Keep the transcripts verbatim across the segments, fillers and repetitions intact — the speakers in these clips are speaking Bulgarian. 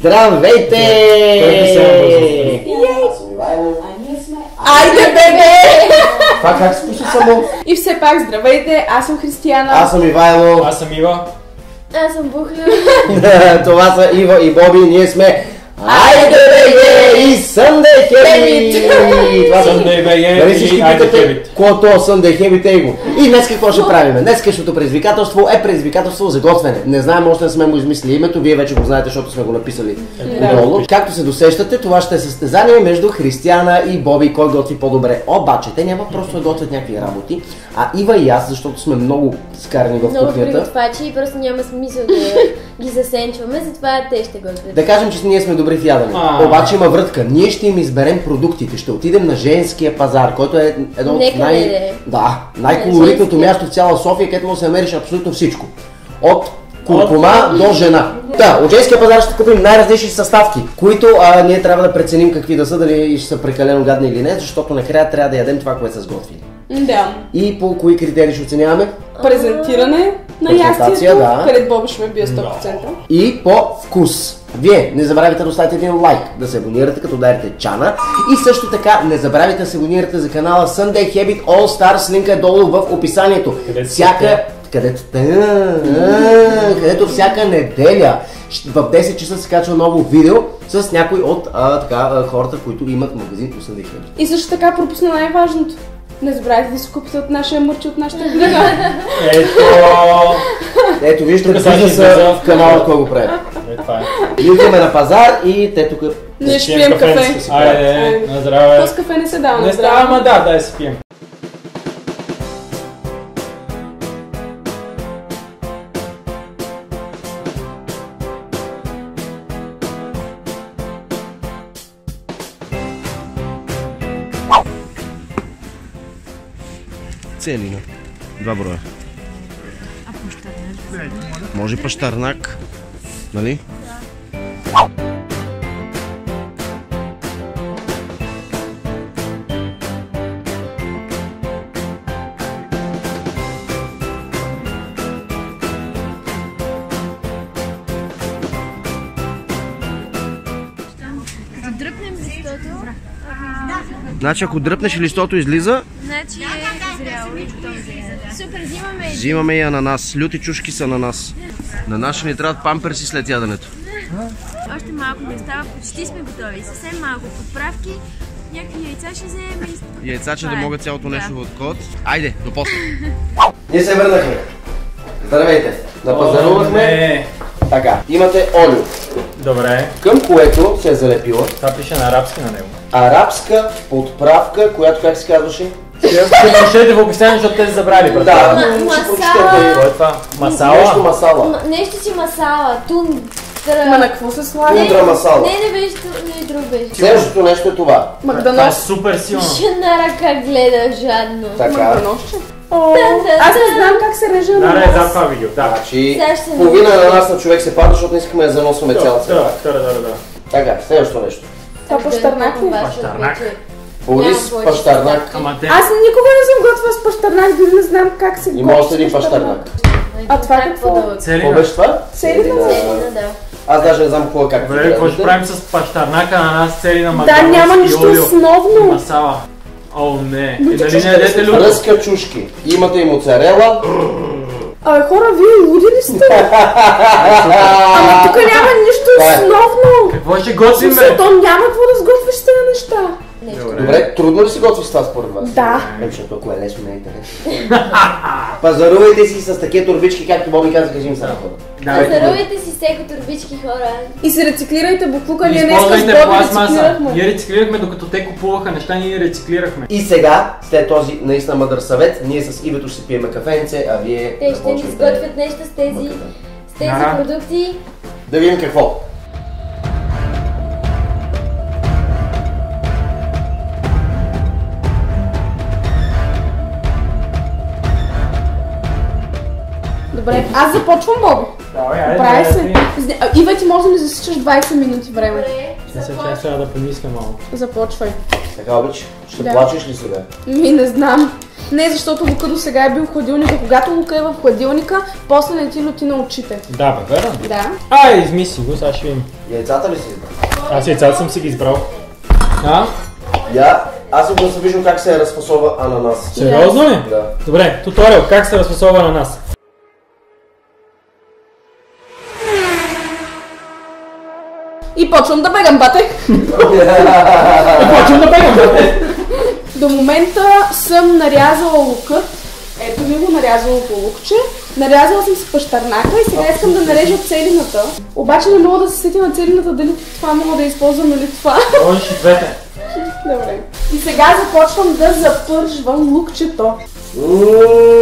Здравейте! Айде, бебе! Това как се пише само? И все пак, здравейте, аз съм Християна. Аз съм Ивайло. Аз съм Ива. Аз съм Бухлю. Това са Ива и Боби. Ние сме Айде БГ и Sunday Habit! Sunday BG Дали всички и Айде питате, Habit. какво то Sunday Habit е го? И днес какво ще правим? Днескашното предизвикателство е предизвикателство за готвене. Не знаем, още не сме му измислили името, вие вече го знаете, защото сме го написали отдолу. Както се досещате, това ще е състезание между Християна и Боби, кой готви по-добре. Обаче, те няма просто да готвят някакви работи, а Ива и аз, защото сме много скарани в Много кухнята. приготвачи и просто няма смисъл да ги засенчваме, затова те ще готвят. Да кажем, че ние сме добри в ядене. А. Обаче има вратка. Ние ще им изберем продуктите. Ще отидем на женския пазар, който е едно от Нека най... да е. Да, най-колоритното Женския. място в цяла София, където може да се намериш абсолютно всичко. От куркума до жена. Да, от женския пазар ще купим най-различни съставки, които а, ние трябва да преценим какви да са, дали ще са прекалено гадни или не, защото накрая трябва да ядем това, което са сготвили. Да. И по кои критерии ще оценяваме? Презентиране на Презентация, ястието, да. където Боби ще ме бие сто процента. И по вкус. Вие не забравяйте да оставите един лайк, да се абонирате, като ударите чана. И също така не забравяйте да се абонирате за канала Sunday Habit All Stars, линка е долу в описанието. Където Всяка... Където... А, където всяка неделя в десет часа се качва ново видео с някой от а, така, а, хората, които имат магазин по Sunday Habit. И също така пропусна най-важното. Не забравяйте да си купите от нашия мърчи, от нашата книга. Ето! Ето вижте Тук сега ще бизнеса излиза. в канала, кой го прави. Е, това е. Ние отиваме на пазар и те тук... Ние ще Пием пием кафе. Айде, на здраве. То с кафе не се дава на Не става, здраве. ама да, дай си пием. Целина. Два броя. А пощарнак? Може пащарнак, нали? Като дръпнем листото, Значи ако дръпнеш листото излиза, значи е зряло и готово за ядене. Супер, взимаме един. взимаме и ананас. Люти чушки с ананас. На нас ще ни трябват памперси след яденето. Още малко не става, почти сме готови. Съвсем малко подправки, някакви яйца ще вземем и... Яйца, че да Това е. могат цялото Да. нещо в код. Айде, до после. Ние се върнахме. Здравейте. Напазарувахме. Не. Така, имате олио, Добре. към което се е залепила Това пише на арабски на него. арабска подправка, която как се казваше? Ще прочете в описанието, защото те са забрали. Да, предполагам. Ма- ще масала. прочетете. Кой е това? Нещо Масала? масала. М- Нещо си масала, тун... Ма на какво се слага? Тундра масала. Не, не беше, ту- не друг беше. Следващото нещо е това. Това е Макдонос. супер силно. Жена ръка гледа жадно. Така. Макдоносче. Да, да, Аз не да. знам как се реже Да, ананас. да, за това видео, да. Значи, Сега ще се половина научим. на нас на човек се пада, защото не искаме да заносваме цялата. Да, да, да, да, да. Така, следващото нещо. Това пащарнак ли? Пащарнак. Борис Няма пащарнак. Ама те... Аз никога не съм готвила с пащарнак, дори не знам как се Има още един пащарнак. А това какво? Какво Целина. беше това? Целина? Целина, да. Аз даже не знам какво как. Добре, какво ще правим с пащарнака на нас целина Да, макдоналдс няма и нищо олио и основно. масала. О, не. Но И ти дали чушки не ядете да люто? Ръска чушки. Имате и моцарела. Абе хора, вие луди ли сте? Ама тук няма нищо Това е. основно. Какво ще готвим, Смисъл, бе? то няма какво да сготвиш тези неща. Добре, трудно ли си готви с това според вас? Да. Е, защото ако е лесно, не е интересно. Пазарувайте си с такива турбички, както Боби каза, кажи им сега хора. Давайте го. Пазарувайте си с еко турбички, хора. И си рециклирайте буклука, ние днес с Използвайте Боби пластмаса. рециклирахме. Ние рециклирахме, докато те купуваха неща, ние рециклирахме. И сега, след този наистина мъдър съвет, ние с Ивето ще си пиеме кафенце, а вие Те ще ни започвате сготвят нещо с тези, мъката. с тези Ага. продукти. Да видим какво. Добре, аз започвам, Боби. Давай, айде, Прави айде, се. айде. А, Ива, ти може да ми засичаш двайсет минути време. Добре. Мисля, че аз трябва да помисля малко. Започвай. Така обич, ще Да. плачеш ли сега? Ми, не знам. Не, защото Лука до сега е бил в хладилника. Когато Лука е в хладилника, после не ти лети на очите. Да, бе, верно. Да. Ай, измисли го, сега ще видим. Яйцата ли си избрал? Аз яйцата съм си ги избрал. А? Я, аз съм го виждам как се разфасова ананас. Сериозно ли? Да. Добре, туториал, как се разфасова на нас? И почвам да бегам, бате. Почвам да бегам, бе! До момента съм нарязала лукът. Ето ми го нарязала по лукче. Нарязала съм си пащарнака и сега искам да нарежа целината. Обаче не мога да се сетя на целината дали това мога да използвам или това. Можеш и двете. Добре. И сега започвам да запържвам лукчето. Ммм,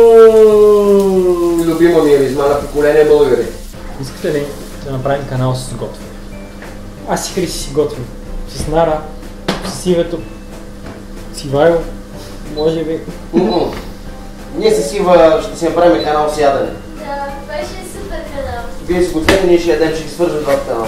любима ми е ризма на поколение българи. Искате ли да направим канал с готвене? Аз си Хриси си готвим. С Нара, с Ивето, с Ивайло, може би. Ммм. Ние с Ива ще си направим канал с ядене. Да, това ще е супер канал. Вие си гответе, ние ще ядем, ще ги свържем двата канала.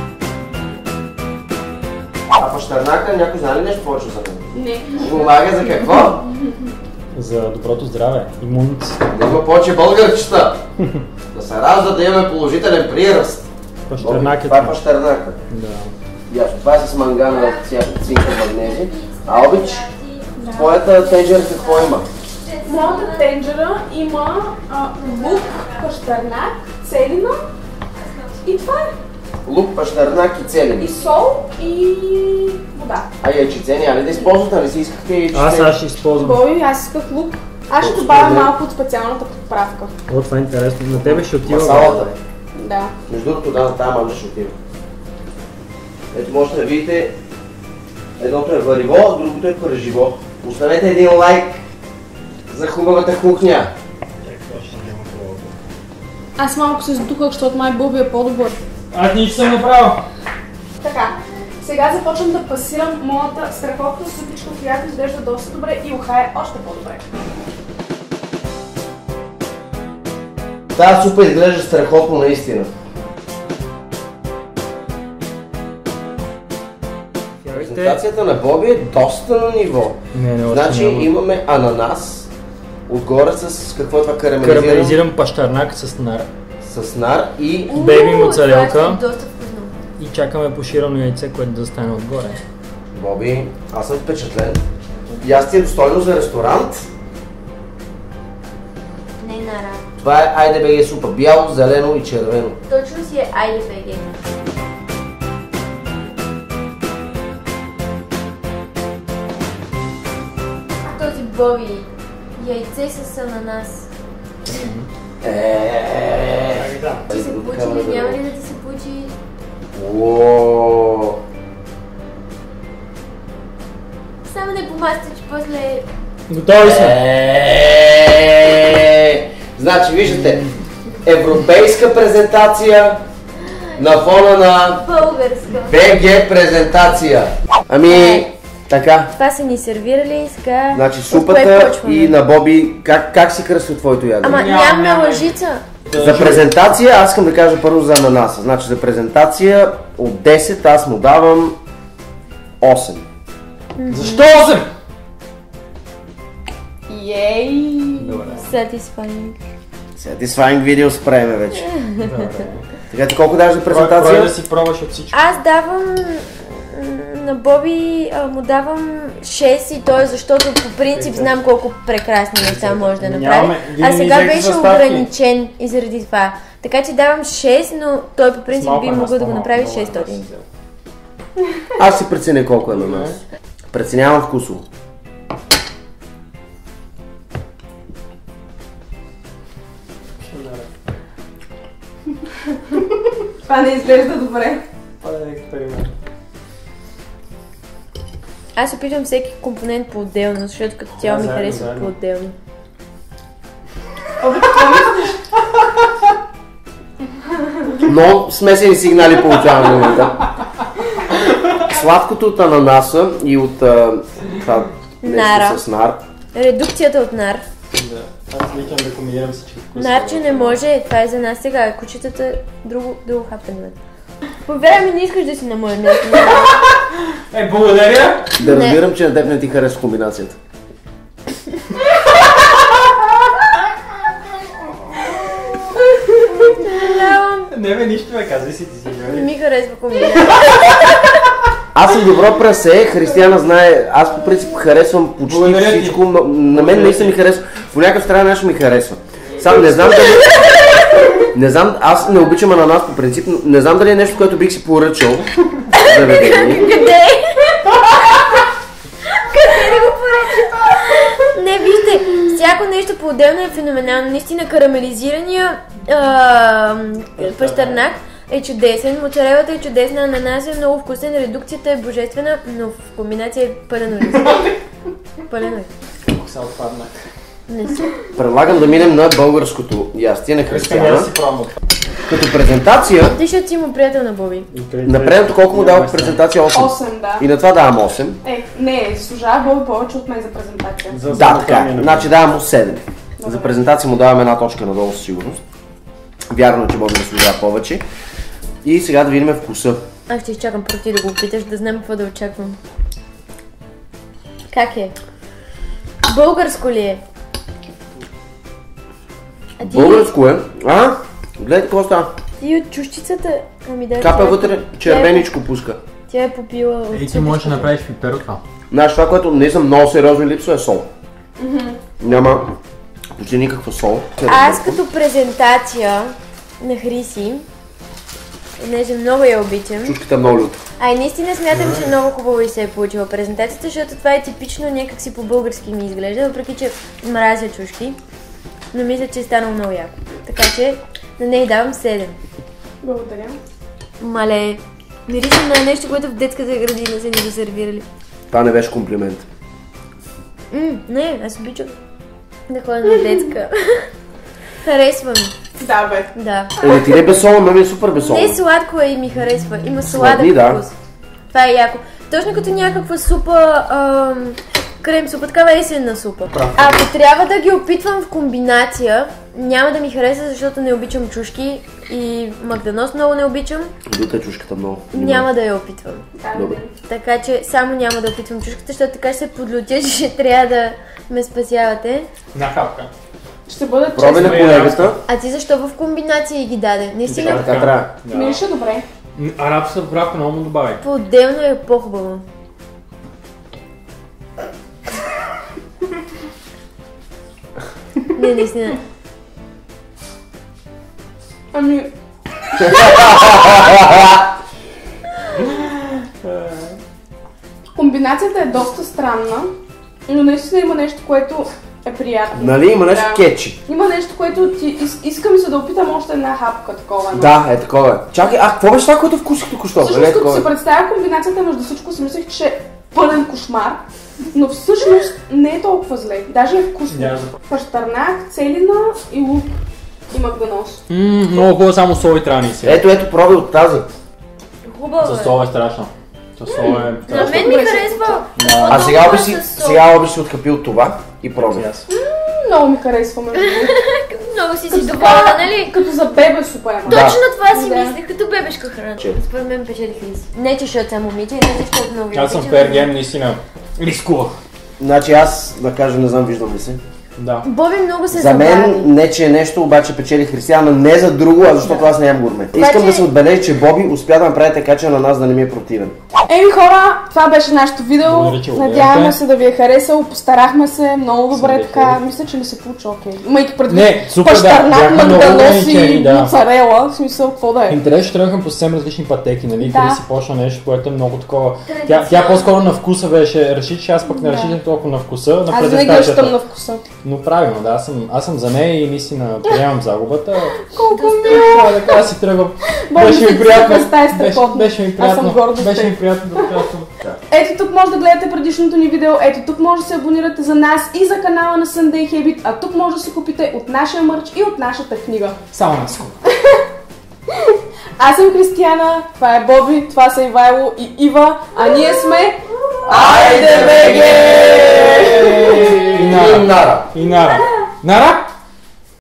А пащарнака, някой знае ли нещо повече за него? Не. Помага за какво? За доброто здраве, имунната система. Да има повече българчета. Да се ражда, да имаме положителен приръст. Пащарнакът. Това е пащарнака. Да. Ясно, това е с мангана, цинка, магнези. А обич, твоята тенджера какво има? Моята тенджера има а, лук, пащарнак, целина и това е. Лук, пащарнак и И целени. сол и вода. А яйчице няма ли да използвате, нали си искахте яйчице? Аз сега ще използвам. Боби, аз исках лук. Аз ще Точно, добавя да. малко от специалната подправка. О, това е интересно. На тебе ще отива. Масалата. Да. Между другото, да, на тази манджа ще отива. Ето можете да видите, едното е вариво, а другото е пърживо. Оставете един лайк за хубавата кухня. Аз малко се сдухах, защото май Боби е по-добър. Аз нищо съм направил. Така, сега започвам да пасирам моята страхотна супичка, която изглежда доста добре и ухае още по-добре. Тази супа изглежда страхотно наистина. Презентацията на Боби е доста на ниво. Не, не, още Значи няма. имаме ананас, отгоре с какво е това карамелизиран? Карамелизиран пащарнак с нар. С нар и Бейби моцарелка. Това е доста вкусно. И чакаме поширано яйце, което да стане отгоре. Боби, аз съм впечатлен. Ястие е достойно за ресторант. Не, Нара. Това е Айде БГ супа. Бяло, зелено и червено. Точно си е Айде БГ. Този Боби. Яйце с ананас. Еее. Ти се получи ли? Няма ли да ти се получи? Уоо. Само не помасти, че после... Готови сме! Еее. Значи, виждате, европейска презентация на фона на Българска. БГ презентация. Ами, така. Това са ни сервирали, сега... Значи от кое супата почваме? и на Боби, как, как си кръсва твоето ядене? Ама Няма, нямаме няма. лъжица. За презентация аз искам да кажа първо за ананаса. Значи за презентация от десет аз му давам осем. Защо осем? Ей! Добре. Satisfying. Satisfying видео спреме вече. Добре. Така ти колко даваш за Прой да презентация? си пробваш от всичко. Аз давам м, на Боби а, му давам шест и той, защото по принцип знам колко прекрасни неща може да направи. Нямаме. Вие А не сега взехте беше съставки. ограничен и заради това. Така че давам шест, но той по принцип Малко би ананас, могъл да го по-малко, направи много шестстотин. ананас. Аз си преценя колко е на нас. Преценявам вкусово. Това не изглежда добре. Това е експеримент. Аз опитвам всеки компонент по-отделно, защото като цяло ми заедно, харесва заедно. по-отделно. Но смесени сигнали получавам в момента. Сладкото от ананаса и от а, това Нара. нещо с нар. Редукцията от нар. Да. Аз викам да комбинирам всички вкуси. Нарче не може, това е за нас сега, кучетата друго, друго хапане. Повярвай ми, не искаш да си на мое място. Е, благодаря! Да разбирам, че на теб не ти харесва комбинацията. Не бе, нищо ме казвай си ти си. Не ми харесва комбинация. Аз съм добро прасе, Християна знае, аз по принцип харесвам почти Благодаря ти. всичко, но на мен наистина ми харесва, по някаква страна нещо ми харесва. Само не знам дали... Не знам, аз не обичам ананас по принцип, но не знам дали е нещо, което бих си поръчал. Заведение. Къде? Къде да го поръча? Не, вижте, всяко нещо по-отделно е феноменално. Наистина карамелизирания а, пащарнак е чудесен, моцарелата е чудесна, ананас е много вкусен, редукцията е божествена, но в комбинация е пълен улица. Пълен улица. Се отпаднах. Не си. Предлагам да минем на българското ястие на Искам да Християна. си пробвам. Като презентация, Ти ще си му приятел на Боби. на предното колко му дава презентация? осем. осем, да. И на това давам осем. Е, не, служава Боби повече от мен за презентация. Да, така е. Значи давам му седем. За презентация му давам една точка надолу със сигурност. Вярно, че Боби заслужава повече. И сега да видим вкуса. Аз ще изчакам проти да го опиташ, да знам какво да очаквам. Как е? Българско ли е? А ти, Българско е. А? Гледайте какво става. ти от чушчицата? Ами да. Капа тя е- вътре, червеничко пуска. Тя е попила от Ей, ти супичката. можеш да направиш пипер от това. Знаеш, това, което не съм много сериозно липсва е сол. Няма почти никаква сол. Аз като презентация на Хриси, понеже много я обичам, Чушката е много люта. а и наистина смятам, че много хубаво и се е получила презентацията, защото това е типично някакси по-български ми изглежда, въпреки че мразя чушки, но мисля, че е станало много яко. Така че на нея давам седем. Благодаря. Мале, мирисам на нещо, което в детската градина са ни го сервирали. Това не беше комплимент. М, не, аз обичам да ходя на детска. Харесва ми, Да, бе. да. Е, ти не без сол, но ми е супер без сол. Не, сладко е и ми харесва. Има сладък Сладни, да. вкус. Това е яко. Точно като някаква супа, ам, крем супа, такава есенна супа. Ако трябва да ги опитвам в комбинация, няма да ми хареса, защото не обичам чушки и магданоз много не обичам. Люта е чушката много. Няма да я опитвам. Да, Добре. Така че само няма да опитвам чушката, защото така ще се подлютя, че ще трябва да ме спасявате. На хапка. Ще бъда Проби честна. на колегата. А ти защо в комбинация ги даде? Наистина, Така трябва. Мирише добре. Арабската добравка много му добавя. по-отделно е по-хубаво. Не, наистина. Ами, комбинацията е доста странна, но наистина има нещо, което е приятно. Нали има нещо Да. кетчи. Има нещо, което ти ис- искам се да опитам още една хапка такова. но- Да, е такова е. Чакай, а какво беше това, което вкусих току-що? Нали е Всъщност, като такова? се представя комбинацията между всичко, си мислех, че е пълен кошмар, но всъщност не е толкова зле. Даже е вкусно. Няма за- Пащарнак, целина и лук и магданоз. Ммм, много хубаво, само сол и трябва ни се. Ето, ето, проби от тази. Хубаво С е. сол е страшно. С сол е... На мен ми харесва. А сега по-добро би си, със сол. сега би си откъпил това и проби. Аз. Много ми харесва между другото. Много си си Като доволна, това- нали? Като за бебе супер. ама. Да. Точно това си Да. мислех, като бебешка храна. Че? Според мен печели Хрис. Не, че защото съм момиче, не защото много ви Аз съм обичам. fair game, наистина. Рискувах. Значи аз, да кажа, не знам, виждам ли се. Да. Боби много се За мен забави. не, че е нещо, обаче печели Християна, не за друго, а защото аз нямам гурме. Искам Обаче- да се отбележи, че Боби успя да направи така, че на нас да не ми е противен. Еми хора, това беше нашето видео. Благодаря, че го Надяваме гледахте. се да ви е харесало. Постарахме се много добре Съдете. така. Мисля, че ни се получи окей. Имайки предвид Не, супер, да. пащарнак, Бяхме много магданоз ограничени, и да. моцарела. В смисъл, какво да е. Интересно, тръгнахме по съвсем различни пътеки, нали? Да. Хриси почна нещо, което е много такова. Тя, тя по-скоро на вкуса беше различна, аз пък не Да. разчитам толкова на вкуса, на Аз винаги презентацията. разчитам на вкуса. Но правилно, да, аз съм, аз съм за нея и наистина приемам загубата. Колко Това да кажа, си тръгвам. Боби, Беше си ми приятно. представя Беше, страхотно. беше ми Аз съм приятно. горда с Беше теб. ми приятно да участвам. Ето тук може да гледате предишното ни видео, ето тук може да се абонирате за нас и за канала на Sunday Habit, а тук може да си купите от нашия мърч и от нашата книга. Само на секунда. Аз съм Християна, това е Боби, това са Ивайло и Ива, а ние сме... Айде, беге! И Нара. И Нара. И Нара. Нара?